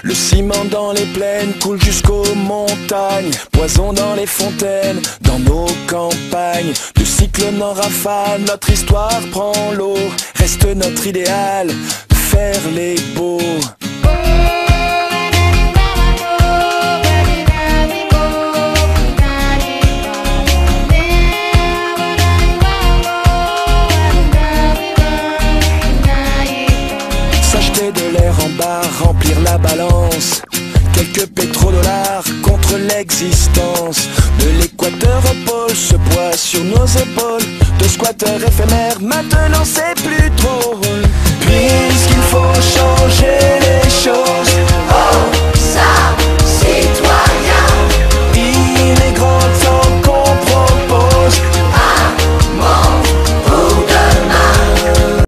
Le ciment dans les plaines coule jusqu'aux montagnes, poison dans les fontaines, dans nos campagnes. De cyclone en rafale, notre histoire prend l'eau. Reste notre idéal, faire les beaux. S'acheter de l'air en barre, remplir la balance. Quelques pétrodollars contre l'existence. De l'équateur au pôle, ce poids sur nos épaules. De squatteurs éphémères, maintenant c'est plus trop.